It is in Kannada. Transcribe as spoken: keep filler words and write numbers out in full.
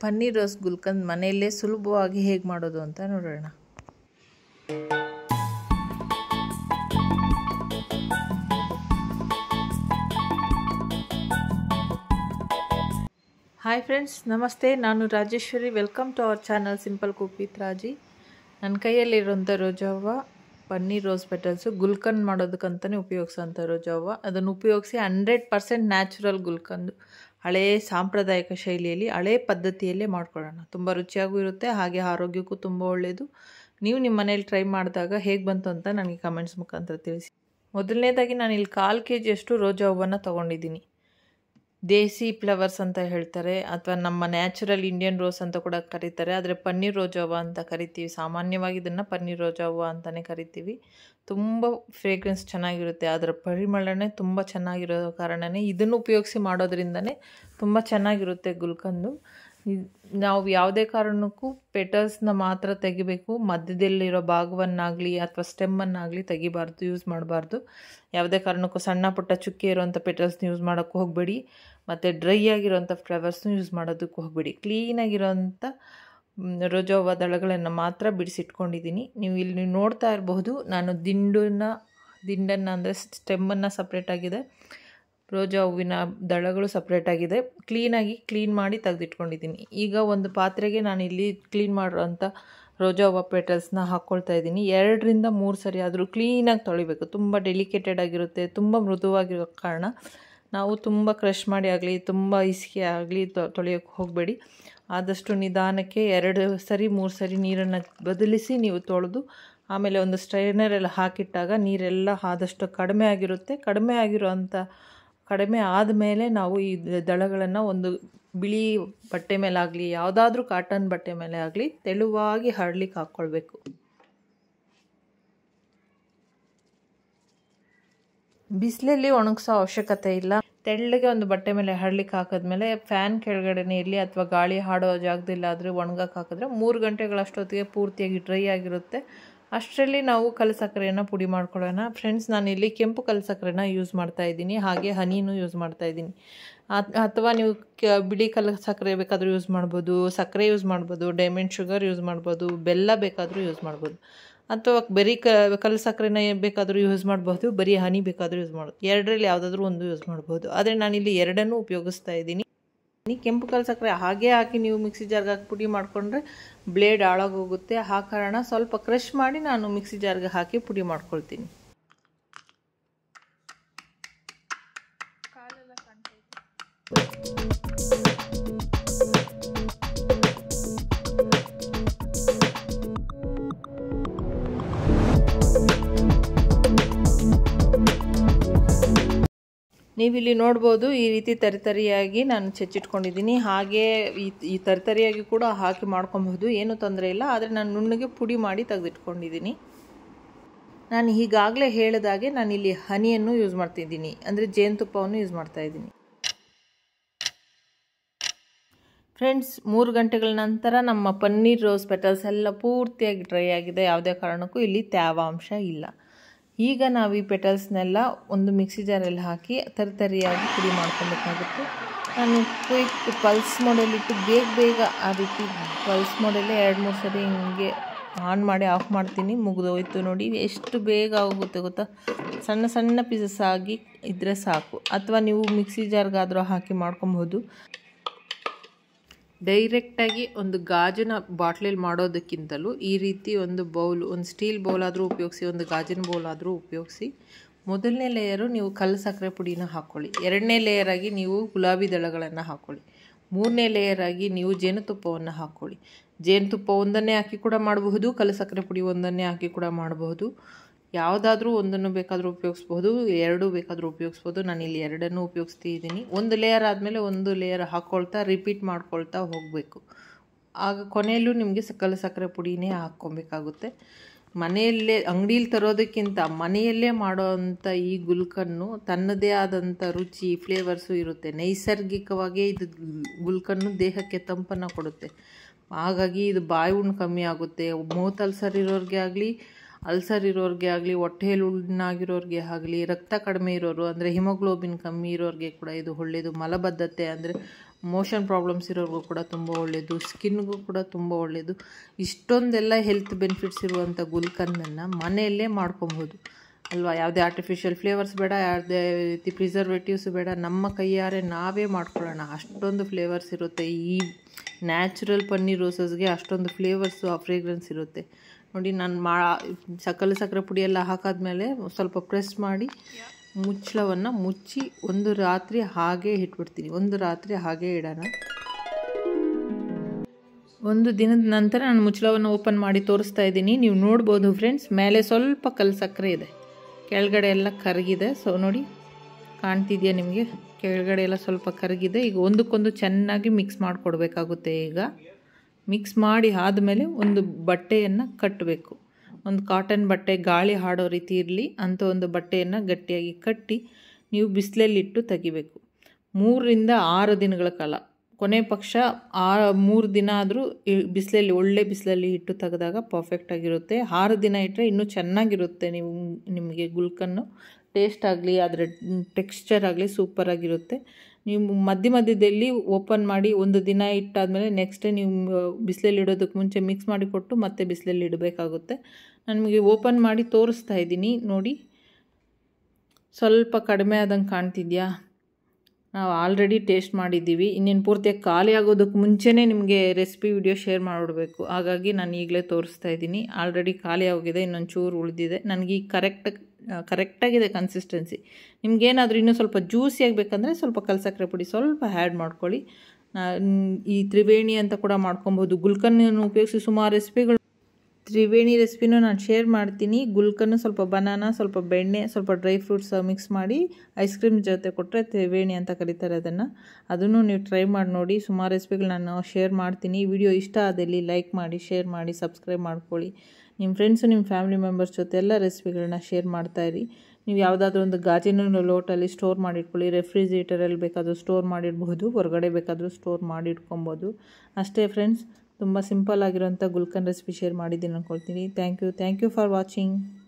ಪನ್ನೀರ್ ರೋಸ್ ಗುಲ್ಕಂದ್ ಮನೆಯಲ್ಲೇ ಸುಲಭವಾಗಿ ಹೇಗೆ ಮಾಡೋದು ಅಂತ ನೋಡೋಣ. ಹಾಯ್ ಫ್ರೆಂಡ್ಸ್, ನಮಸ್ತೆ. ನಾನು Rajeshwari. Welcome to our channel simple cook with Raji. ನನ್ನ ಕೈಯಲ್ಲಿರೋಂಥ ರೋಜಾ ಹೂವು ಪನ್ನೀರ್ ರೋಸ್ ಪೆಟಲ್ಸು ಗುಲ್ಕಂದ್ ಮಾಡೋದಕ್ಕಂತಲೇ ಉಪಯೋಗಿಸೋಂಥ ರೋಜಾ ಹೂವು. ಅದನ್ನು ಉಪಯೋಗಿಸಿ ಹಂಡ್ರೆಡ್ ಪರ್ಸೆಂಟ್ ನ್ಯಾಚುರಲ್ ಗುಲ್ಕಂದು ಹಳೆಯ ಸಾಂಪ್ರದಾಯಿಕ ಶೈಲಿಯಲ್ಲಿ ಹಳೆ ಪದ್ಧತಿಯಲ್ಲೇ ಮಾಡ್ಕೊಳ್ಳೋಣ. ತುಂಬ ರುಚಿಯಾಗೂ ಇರುತ್ತೆ, ಹಾಗೆ ಆರೋಗ್ಯಕ್ಕೂ ತುಂಬ ಒಳ್ಳೆಯದು. ನೀವು ನಿಮ್ಮ ಮನೇಲಿ ಟ್ರೈ ಮಾಡಿದಾಗ ಹೇಗೆ ಬಂತು ಅಂತ ನನಗೆ ಕಮೆಂಟ್ಸ್ ಮುಖಾಂತರ ತಿಳಿಸಿ. ಮೊದಲನೇದಾಗಿ ನಾನು ಇಲ್ಲಿ ಕಾಲು ಕೆ ಜಿಯಷ್ಟು ರೋಜಾ ಹೂವನ್ನು ತೊಗೊಂಡಿದ್ದೀನಿ. ದೇಸಿ ಫ್ಲವರ್ಸ್ ಅಂತ ಹೇಳ್ತಾರೆ, ಅಥವಾ ನಮ್ಮ ನ್ಯಾಚುರಲ್ ಇಂಡಿಯನ್ ರೋಸ್ ಅಂತ ಕೂಡ ಕರೀತಾರೆ. ಆದರೆ ಪನ್ನೀರ್ ರೋಜಾ ಹೂವು ಅಂತ ಕರಿತೀವಿ. ಸಾಮಾನ್ಯವಾಗಿ ಇದನ್ನು ಪನ್ನೀರ್ ರೋಜಾ ಹೂವು ಅಂತಲೇ ಕರಿತೀವಿ. ತುಂಬ ಫ್ರೇಗ್ರೆನ್ಸ್ ಚೆನ್ನಾಗಿರುತ್ತೆ, ಅದರ ಪರಿಮಳನೇ ತುಂಬ ಚೆನ್ನಾಗಿರೋ ಕಾರಣವೇ ಇದನ್ನು ಉಪಯೋಗಿಸಿ ಮಾಡೋದ್ರಿಂದನೇ ತುಂಬ ಚೆನ್ನಾಗಿರುತ್ತೆ ಗುಲ್ಕಂದು. ನಾವು ಯಾವುದೇ ಕಾರಣಕ್ಕೂ ಪೆಟಲ್ಸ್ನ ಮಾತ್ರ ತೆಗಿಬೇಕು, ಮಧ್ಯದಲ್ಲಿರೋ ಭಾಗವನ್ನಾಗಲಿ ಅಥವಾ ಸ್ಟೆಮ್ಮನ್ನಾಗಲಿ ತೆಗಿಬಾರ್ದು, ಯೂಸ್ ಮಾಡಬಾರ್ದು. ಯಾವುದೇ ಕಾರಣಕ್ಕೂ ಸಣ್ಣ ಪುಟ್ಟ ಚುಕ್ಕೆ ಇರೋವಂಥ ಪೆಟಲ್ಸ್ನ ಯೂಸ್ ಮಾಡೋಕ್ಕೆ ಹೋಗಬೇಡಿ, ಮತ್ತು ಡ್ರೈ ಆಗಿರೋಂಥ ಫ್ಲವರ್ಸ್ನ ಯೂಸ್ ಮಾಡೋದಕ್ಕೆ ಹೋಗಬೇಡಿ. ಕ್ಲೀನಾಗಿರೋಂಥ ರೋಜಾ ಹೂವು ದಳಗಳನ್ನು ಮಾತ್ರ ಬಿಡಿಸಿಟ್ಕೊಂಡಿದ್ದೀನಿ. ನೀವು ಇಲ್ಲಿ ನೀವು ನೋಡ್ತಾ ಇರಬಹುದು, ನಾನು ದಿಂಡನ್ನು ದಿಂಡನ್ನು ಅಂದರೆ ಸ್ಟೆಮ್ಮನ್ನು ಸಪ್ರೇಟಾಗಿದೆ, ರೋಜಾ ಹೂವಿನ ದಳಗಳು ಸಪ್ರೇಟಾಗಿದೆ. ಕ್ಲೀನಾಗಿ ಕ್ಲೀನ್ ಮಾಡಿ ತೆಗೆದಿಟ್ಕೊಂಡಿದ್ದೀನಿ. ಈಗ ಒಂದು ಪಾತ್ರೆಗೆ ನಾನು ಇಲ್ಲಿ ಕ್ಲೀನ್ ಮಾಡಿರೋಂಥ ರೋಜಾ ಹೂವು ಪೆಟಲ್ಸ್ನ ಹಾಕ್ಕೊಳ್ತಾ ಇದ್ದೀನಿ. ಎರಡರಿಂದ ಮೂರು ಸರಿ ಆದರೂ ಕ್ಲೀನಾಗಿ ತೊಳಿಬೇಕು. ತುಂಬ ಡೆಲಿಕೇಟೆಡ್ ಆಗಿರುತ್ತೆ, ತುಂಬ ಮೃದುವಾಗಿರೋ ಕಾರಣ ನಾವು ತುಂಬ ಕ್ರಷ್ ಮಾಡಿ ಆಗಲಿ ತುಂಬ ಇಸಿಗೆ ಆಗಲಿ ತೊಳೆಯೋಕ್ಕೆ ಹೋಗಬೇಡಿ. ಆದಷ್ಟು ನಿಧಾನಕ್ಕೆ ಎರಡು ಸರಿ ಮೂರು ಸರಿ ನೀರನ್ನು ಬದಲಿಸಿ ನೀವು ತೊಳೆದು ಆಮೇಲೆ ಒಂದು ಸ್ಟ್ರೈನರೆಲ್ಲ ಹಾಕಿಟ್ಟಾಗ ನೀರೆಲ್ಲ ಆದಷ್ಟು ಕಡಿಮೆ ಆಗಿರುತ್ತೆ. ಕಡಿಮೆ ಆಗಿರೋಂಥ ಕಡಿಮೆ ಆದಮೇಲೆ ನಾವು ಈ ದಳಗಳನ್ನು ಒಂದು ಬಿಳಿ ಬಟ್ಟೆ ಮೇಲಾಗಲಿ ಯಾವುದಾದ್ರೂ ಕಾಟನ್ ಬಟ್ಟೆ ಮೇಲೆ ಆಗಲಿ ತೆಳುವಾಗಿ ಹರಡ್ಲಿಕ್ಕೆ ಹಾಕ್ಕೊಳ್ಬೇಕು. ಬಿಸಿಲಲ್ಲಿ ಒಣಗಿಸೋ ಅವಶ್ಯಕತೆ ಇಲ್ಲ. ತೆಳ್ಳಗೆ ಒಂದು ಬಟ್ಟೆ ಮೇಲೆ ಹರಡ್ಲಿಕ್ಕೆ ಹಾಕಿದ್ಮೇಲೆ ಫ್ಯಾನ್ ಕೆಳಗಡೆನೇ ಇರಲಿ ಅಥವಾ ಗಾಳಿ ಹಾಡೋ ಜಾಗದಲ್ಲಾದರೆ ಒಣಗಕ್ಕೆ ಹಾಕಿದ್ರೆ ಮೂರು ಗಂಟೆಗಳಷ್ಟೊತ್ತಿಗೆ ಪೂರ್ತಿಯಾಗಿ ಡ್ರೈ ಆಗಿರುತ್ತೆ. ಅಷ್ಟರಲ್ಲಿ ನಾವು ಕಲ್ಲು ಸಕ್ಕರೆಯನ್ನು ಪುಡಿ ಮಾಡ್ಕೊಳ್ಳೋಣ. ಫ್ರೆಂಡ್ಸ್, ನಾನಿಲ್ಲಿ ಕೆಂಪು ಕಲ್ಲು ಸಕ್ಕರೆನ ಯೂಸ್ ಮಾಡ್ತಾಯಿದ್ದೀನಿ, ಹಾಗೆ ಹನಿನೂ ಯೂಸ್ ಮಾಡ್ತಾಯಿದ್ದೀನಿ. ಅಥವಾ ನೀವು ಕ ಬಿಳಿ ಕಲ್ಲು ಸಕ್ಕರೆ ಬೇಕಾದರೂ ಯೂಸ್ ಮಾಡ್ಬೋದು, ಸಕ್ಕರೆ ಯೂಸ್ ಮಾಡ್ಬೋದು, ಡೈಮಂಡ್ ಶುಗರ್ ಯೂಸ್ ಮಾಡ್ಬೋದು, ಬೆಲ್ಲ ಬೇಕಾದರೂ ಯೂಸ್ ಮಾಡ್ಬೋದು, ಅಥವಾ ಬರೀ ಕ ಕಲ್ಲು ಸಕ್ಕರೆನ ಬೇಕಾದರೂ ಯೂಸ್ ಮಾಡ್ಬೋದು, ಬರೀ ಹನಿ ಬೇಕಾದರೂ ಯೂಸ್ ಮಾಡ್ಬೋದು. ಎರಡರಲ್ಲಿ ಯಾವುದಾದ್ರೂ ಒಂದು ಯೂಸ್ ಮಾಡ್ಬೋದು. ಆದರೆ ನಾನಿಲ್ಲಿ ಎರಡನ್ನೂ ಉಪಯೋಗಿಸ್ತಾ ಇದ್ದೀನಿ. ಕೆಂಪು ಕಲ್ಲು ಸಕ್ಕರೆ ಹಾಗೇ ಹಾಕಿ ನೀವು ಮಿಕ್ಸಿ ಜಾರ್ಗೆ ಹಾಕಿ ಪುಡಿ ಮಾಡಿಕೊಂಡ್ರೆ ಬ್ಲೇಡ್ ಹಾಳಾಗೋಗುತ್ತೆ. ಆ ಕಾರಣ ಸ್ವಲ್ಪ ಕ್ರಷ್ ಮಾಡಿ ನಾನು ಮಿಕ್ಸಿ ಜಾರ್ಗೆ ಹಾಕಿ ಪುಡಿ ಮಾಡ್ಕೊಳ್ತೀನಿ. ನೀವಿಲ್ಲಿ ನೋಡ್ಬೋದು, ಈ ರೀತಿ ತರಿತರಿಯಾಗಿ ನಾನು ಚೆಚ್ಚಿಟ್ಕೊಂಡಿದ್ದೀನಿ. ಹಾಗೇ ಈ ಈ ತರಿತರಿಯಾಗಿ ಕೂಡ ಹಾಕಿ ಮಾಡ್ಕೊಬಹುದು, ಏನೂ ತೊಂದರೆ ಇಲ್ಲ. ಆದರೆ ನಾನು ನುಣ್ಣಗೆ ಪುಡಿ ಮಾಡಿ ತೆಗೆದಿಟ್ಕೊಂಡಿದ್ದೀನಿ. ನಾನು ಈಗಾಗಲೇ ಹೇಳಿದಾಗೆ ನಾನಿಲ್ಲಿ ಹನಿಯನ್ನು ಯೂಸ್ ಮಾಡ್ತಿದ್ದೀನಿ, ಅಂದರೆ ಜೇನುತುಪ್ಪವನ್ನು ಯೂಸ್ ಮಾಡ್ತಾಯಿದ್ದೀನಿ. ಫ್ರೆಂಡ್ಸ್, ಮೂರು ಗಂಟೆಗಳ ನಂತರ ನಮ್ಮ ಪನ್ನೀರ್ ರೋಸ್ ಪೆಟಲ್ಸ್ ಎಲ್ಲ ಪೂರ್ತಿಯಾಗಿ ಡ್ರೈ ಆಗಿದೆ. ಯಾವುದೇ ಕಾರಣಕ್ಕೂ ಇಲ್ಲಿ ತೇವಾಂಶ ಇಲ್ಲ. ಈಗ ನಾವು ಈ ಪೆಟಲ್ಸ್ನೆಲ್ಲ ಒಂದು ಮಿಕ್ಸಿ ಜಾರಲ್ಲಿ ಹಾಕಿ ತರಿತರಿಯಾಗಿ ಪುಡಿ ಮಾಡ್ಕೊಬೇಕಾಗುತ್ತೆ. ನಾನು ಕ್ವಿಕ್ ಪಲ್ಸ್ ಮೋಡಲ್ಲಿಟ್ಟು ಬೇಗ ಬೇಗ ಆ ರೀತಿ ಪಲ್ಸ್ ಮೋಡಲ್ಲೇ ಎರಡು ಮೂರು ಸರಿ ಹಿಂಗೆ ಆನ್ ಮಾಡಿ ಆಫ್ ಮಾಡ್ತೀನಿ. ಮುಗಿದೋಯ್ತು ನೋಡಿ, ಎಷ್ಟು ಬೇಗ ಆಗುತ್ತೆ ಗೊತ್ತಾ. ಸಣ್ಣ ಸಣ್ಣ ಪೀಸಸ್ ಆಗಿ ಇದ್ದರೆ ಸಾಕು. ಅಥವಾ ನೀವು ಮಿಕ್ಸಿ ಜಾರ್ಗಾದರೂ ಹಾಕಿ ಮಾಡ್ಕೊಬಹುದು. ಡೈರೆಕ್ಟಾಗಿ ಒಂದು ಗಾಜಿನ ಬಾಟ್ಲಲ್ಲಿ ಮಾಡೋದಕ್ಕಿಂತಲೂ ಈ ರೀತಿ ಒಂದು ಬೌಲ್, ಒಂದು ಸ್ಟೀಲ್ ಬೌಲ್ ಆದರೂ ಉಪಯೋಗಿಸಿ, ಒಂದು ಗಾಜಿನ ಬೌಲ್ ಆದರೂ ಉಪಯೋಗಿಸಿ. ಮೊದಲನೇ ಲೇಯರು ನೀವು ಕಲ್ಲು ಸಕ್ಕರೆ ಪುಡಿನ ಹಾಕ್ಕೊಳ್ಳಿ. ಎರಡನೇ ಲೇಯರಾಗಿ ನೀವು ಗುಲಾಬಿ ದಳಗಳನ್ನು ಹಾಕ್ಕೊಳ್ಳಿ. ಮೂರನೇ ಲೇಯರಾಗಿ ನೀವು ಜೇನುತುಪ್ಪವನ್ನು ಹಾಕ್ಕೊಳ್ಳಿ. ಜೇನುತುಪ್ಪ ಒಂದನ್ನೇ ಹಾಕಿ ಕೂಡ ಮಾಡಬಹುದು, ಕಲ್ಲು ಸಕ್ಕರೆ ಪುಡಿ ಒಂದನ್ನೇ ಹಾಕಿ ಕೂಡ ಮಾಡಬಹುದು. ಯಾವುದಾದ್ರೂ ಒಂದನ್ನು ಬೇಕಾದರೂ ಉಪಯೋಗಿಸ್ಬೋದು, ಎರಡೂ ಬೇಕಾದರೂ ಉಪಯೋಗಿಸ್ಬೋದು. ನಾನಿಲ್ಲಿ ಎರಡನ್ನೂ ಉಪಯೋಗಿಸ್ತಿದ್ದೀನಿ. ಒಂದು ಲೇಯರ್ ಆದಮೇಲೆ ಒಂದು ಲೇಯರ್ ಹಾಕ್ಕೊಳ್ತಾ ರಿಪೀಟ್ ಮಾಡ್ಕೊಳ್ತಾ ಹೋಗಬೇಕು. ಆಗ ಕೊನೆಯಲ್ಲೂ ನಿಮಗೆ ಕಲ್ಲು ಸಕ್ಕರೆ ಪುಡಿನೇ ಹಾಕ್ಕೊಬೇಕಾಗುತ್ತೆ. ಮನೆಯಲ್ಲೇ ಅಂಗಡೀಲಿ ತರೋದಕ್ಕಿಂತ ಮನೆಯಲ್ಲೇ ಮಾಡೋವಂಥ ಈ ಗುಲ್ಕನ್ನು ತನ್ನದೇ ಆದಂಥ ರುಚಿ ಫ್ಲೇವರ್ಸು ಇರುತ್ತೆ. ನೈಸರ್ಗಿಕವಾಗೇ ಇದು ಗುಲ್ಕನ್ನು ದೇಹಕ್ಕೆ ತಂಪನ್ನು ಕೊಡುತ್ತೆ. ಹಾಗಾಗಿ ಇದು ಬಾಯಿ ಹುಣ್ಣು ಕಮ್ಮಿ ಆಗುತ್ತೆ. ಮೌತ್ ಅಲ್ಸರ್ ಇರೋರಿಗೆ ಆಗಲಿ, ಅಲ್ಸರ್ ಇರೋರಿಗೆ ಆಗಲಿ, ಹೊಟ್ಟೆಯಲ್ಲಿ ಹುಣ್ಣಾಗಿರೋರಿಗೆ ಆಗಲಿ, ರಕ್ತ ಕಡಿಮೆ ಇರೋರು ಅಂದರೆ ಹಿಮೋಗ್ಲೋಬಿನ್ ಕಮ್ಮಿ ಇರೋರಿಗೆ ಕೂಡ ಇದು ಒಳ್ಳೆಯದು. ಮಲಬದ್ಧತೆ ಅಂದರೆ ಮೋಷನ್ ಪ್ರಾಬ್ಲಮ್ಸ್ ಇರೋರಿಗೂ ಕೂಡ ತುಂಬ ಒಳ್ಳೆಯದು, ಸ್ಕಿನ್ಗೂ ಕೂಡ ತುಂಬ ಒಳ್ಳೆಯದು. ಇಷ್ಟೊಂದೆಲ್ಲ ಹೆಲ್ತ್ ಬೆನಿಫಿಟ್ಸ್ ಇರುವಂಥ ಗುಲ್ಕಂದನ್ನು ಮನೆಯಲ್ಲೇ ಮಾಡ್ಕೊಬೋದು ಅಲ್ವಾ. ಯಾವುದೇ ಆರ್ಟಿಫಿಷಿಯಲ್ ಫ್ಲೇವರ್ಸ್ ಬೇಡ, ಯಾವುದೇ ರೀತಿ ಪ್ರಿಸರ್ವೇಟಿವ್ಸ್ ಬೇಡ, ನಮ್ಮ ಕೈಯಾರೆ ನಾವೇ ಮಾಡ್ಕೊಳ್ಳೋಣ. ಅಷ್ಟೊಂದು ಫ್ಲೇವರ್ಸ್ ಇರುತ್ತೆ ಈ ನ್ಯಾಚುರಲ್ ಪನ್ನೀರ್ ರೋಸಸ್ಗೆ, ಅಷ್ಟೊಂದು ಫ್ಲೇವರ್ಸು ಆ ಫ್ರೇಗ್ರೆನ್ಸ್ ಇರುತ್ತೆ ನೋಡಿ. ನಾನು ಮಾ ಸಕ್ಕರೆ ಸಕ್ಕರೆ ಪುಡಿ ಎಲ್ಲ ಹಾಕಾದ್ಮೇಲೆ ಸ್ವಲ್ಪ ಪ್ರೆಸ್ ಮಾಡಿ ಮುಚ್ಚಳವನ್ನು ಮುಚ್ಚಿ ಒಂದು ರಾತ್ರಿ ಹಾಗೇ ಇಟ್ಬಿಡ್ತೀನಿ. ಒಂದು ರಾತ್ರಿ ಹಾಗೇ ಇಡೋಣ. ಒಂದು ದಿನದ ನಂತರ ನಾನು ಮುಚ್ಚಳವನ್ನು ಓಪನ್ ಮಾಡಿ ತೋರಿಸ್ತಾ ಇದ್ದೀನಿ. ನೀವು ನೋಡ್ಬೋದು ಫ್ರೆಂಡ್ಸ್, ಮೇಲೆ ಸ್ವಲ್ಪ ಕಲ್ಲು ಸಕ್ಕರೆ ಇದೆ, ಕೆಳಗಡೆ ಎಲ್ಲ ಕರಗಿದೆ. ಸೊ ನೋಡಿ, ಕಾಣ್ತಿದೆಯಾ ನಿಮಗೆ? ಕೆಳಗಡೆ ಎಲ್ಲ ಸ್ವಲ್ಪ ಕರಗಿದೆ. ಈಗ ಒಂದಕ್ಕೊಂದು ಚೆನ್ನಾಗಿ ಮಿಕ್ಸ್ ಮಾಡಿಕೊಡ್ಬೇಕಾಗುತ್ತೆ. ಈಗ ಮಿಕ್ಸ್ ಮಾಡಿ ಆದಮೇಲೆ ಒಂದು ಬಟ್ಟೆಯನ್ನು ಕಟ್ಟಬೇಕು. ಒಂದು ಕಾಟನ್ ಬಟ್ಟೆ, ಗಾಳಿ ಆಡೋ ರೀತಿ ಇರಲಿ ಅಂತ ಒಂದು ಬಟ್ಟೆಯನ್ನು ಗಟ್ಟಿಯಾಗಿ ಕಟ್ಟಿ ನೀವು ಬಿಸಿಲಲ್ಲಿಟ್ಟು ತೆಗಿಬೇಕು. ಮೂರರಿಂದ ಆರು ದಿನಗಳ ಕಾಲ, ಕೊನೆ ಪಕ್ಷ ಆ ಮೂರು ದಿನ ಆದರೂ ಬಿಸಿಲಲ್ಲಿ, ಒಳ್ಳೆ ಬಿಸಿಲಲ್ಲಿ ಇಟ್ಟು ತೆಗೆದಾಗ ಪರ್ಫೆಕ್ಟಾಗಿರುತ್ತೆ. ಆರು ದಿನ ಇಟ್ಟರೆ ಇನ್ನೂ ಚೆನ್ನಾಗಿರುತ್ತೆ. ನೀವು ನಿಮಗೆ ಗುಲ್ಕನ್ನು ಟೇಸ್ಟ್ ಆಗಲಿ, ಅದರ ಟೆಕ್ಸ್ಚರ್ ಆಗಲಿ ಸೂಪರಾಗಿರುತ್ತೆ. ನೀವು ಮಧ್ಯ ಮಧ್ಯದಲ್ಲಿ ಓಪನ್ ಮಾಡಿ ಒಂದು ದಿನ ಇಟ್ಟಾದಮೇಲೆ ನೆಕ್ಸ್ಟ್ ಡೇ ನೀವು ಬಿಸಿಲಲ್ಲಿ ಇಡೋದಕ್ಕೆ ಮುಂಚೆ ಮಿಕ್ಸ್ ಮಾಡಿ ಕೊಟ್ಟು ಮತ್ತೆ ಬಿಸಿಲಲ್ಲಿ ಇಡಬೇಕಾಗುತ್ತೆ. ನಾನು ನಿಮಗೆ ಓಪನ್ ಮಾಡಿ ತೋರಿಸ್ತಾ ಇದ್ದೀನಿ ನೋಡಿ. ಸ್ವಲ್ಪ ಕಡಿಮೆ ಆದಂಗೆ ಕಾಣ್ತಿದೆಯಾ? ನಾವು ಆಲ್ರೆಡಿ ಟೇಸ್ಟ್ ಮಾಡಿದ್ದೀವಿ. ಇನ್ನೇನು ಪೂರ್ತಿಯಾಗಿ ಖಾಲಿ ಆಗೋದಕ್ಕೆ ಮುಂಚೆನೇ ನಿಮಗೆ ರೆಸಿಪಿ ವಿಡಿಯೋ ಶೇರ್ ಮಾಡಿಬಿಡಬೇಕು. ಹಾಗಾಗಿ ನಾನು ಈಗಲೇ ತೋರಿಸ್ತಾ ಇದ್ದೀನಿ. ಆಲ್ರೆಡಿ ಖಾಲಿ ಆಗಿದೆ, ಇನ್ನೊಂದು ಚೂರು ಉಳಿದಿದೆ. ನನಗೆ ಈಗ ಕರೆಕ್ಟ್ ಕರೆಕ್ಟಾಗಿದೆ ಕನ್ಸಿಸ್ಟೆನ್ಸಿ. ನಿಮಗೇನಾದರೂ ಇನ್ನೂ ಸ್ವಲ್ಪ ಜ್ಯೂಸಿಯಾಗಿ ಬೇಕಂದರೆ ಸ್ವಲ್ಪ ಕಲ್ಸಕ್ಕರೆ ಪುಡಿ ಸ್ವಲ್ಪ ಆ್ಯಡ್ ಮಾಡ್ಕೊಳ್ಳಿ. ಈ ತ್ರಿವೇಣಿ ಅಂತ ಕೂಡ ಮಾಡ್ಕೊಬೋದು. ಗುಲ್ಕನ್ನನ್ನು ಉಪಯೋಗಿಸಿ ಸುಮಾರು ರೆಸಿಪಿಗಳು, ತ್ರಿವೇಣಿ ರೆಸಿಪಿನೂ ನಾನು ಶೇರ್ ಮಾಡ್ತೀನಿ. ಗುಲ್ಕನ್ನು ಸ್ವಲ್ಪ ಬನಾನಾ, ಸ್ವಲ್ಪ ಬೆಣ್ಣೆ, ಸ್ವಲ್ಪ ಡ್ರೈ ಫ್ರೂಟ್ಸ್ ಮಿಕ್ಸ್ ಮಾಡಿ ಐಸ್ ಕ್ರೀಮ್ ಜೊತೆ ಕೊಟ್ಟರೆ ತ್ರಿವೇಣಿ ಅಂತ ಕರೀತಾರೆ ಅದನ್ನು. ಅದನ್ನು ನೀವು ಟ್ರೈ ಮಾಡಿ ನೋಡಿ. ಸುಮಾರು ರೆಸಿಪಿಗಳು ನಾನು ಶೇರ್ ಮಾಡ್ತೀನಿ. ವಿಡಿಯೋ ಇಷ್ಟ ಆದಲ್ಲಿ ಲೈಕ್ ಮಾಡಿ, ಶೇರ್ ಮಾಡಿ, ಸಬ್ಸ್ಕ್ರೈಬ್ ಮಾಡ್ಕೊಳ್ಳಿ. ನಿಮ್ಮ ಫ್ರೆಂಡ್ಸು, ನಿಮ್ಮ ಫ್ಯಾಮಿಲಿ ಮೆಂಬರ್ಸ್ ಜೊತೆ ಎಲ್ಲ ರೆಸಿಪಿಗಳನ್ನ ಶೇರ್ ಮಾಡ್ತಾಯಿರಿ. ನೀವು ಯಾವುದಾದ್ರೂ ಒಂದು ಗಾಜಿನ ಲೋಟಲ್ಲಿ ಸ್ಟೋರ್ ಮಾಡಿಟ್ಕೊಳ್ಳಿ. ರೆಫ್ರಿಜಿರೇಟರಲ್ಲಿ ಬೇಕಾದರೂ ಸ್ಟೋರ್ ಮಾಡಿಡ್ಬೋದು, ಹೊರಗಡೆ ಬೇಕಾದರೂ ಸ್ಟೋರ್ ಮಾಡಿಟ್ಕೊಬೋದು. ಅಷ್ಟೇ ಫ್ರೆಂಡ್ಸ್, ತುಂಬ ಸಿಂಪಲ್ ಆಗಿರೋಂಥ ಗುಲ್ಕನ್ ರೆಸಿಪಿ ಶೇರ್ ಮಾಡಿದ್ದೀನಿ ಅಂದ್ಕೊಳ್ತೀನಿ. Thank you thank you for watching.